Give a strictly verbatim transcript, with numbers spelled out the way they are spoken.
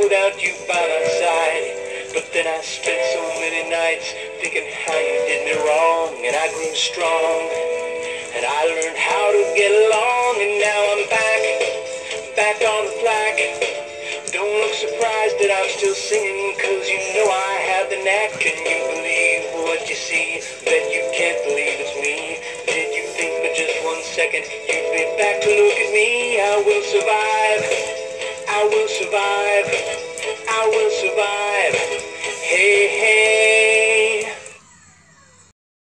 without you by my side. But then I spent so many nights thinking how you did me wrong, and I grew strong, and I learned how to get along, and now I'm back, back on the plaque. Don't look surprised that I'm still singing, cause you know I have the knack. Can you believe what you see? Bet you can't believe it's me. Did you think for just one second you'd be back to look at me? I will survive, I will survive, I will survive. Hey, hey.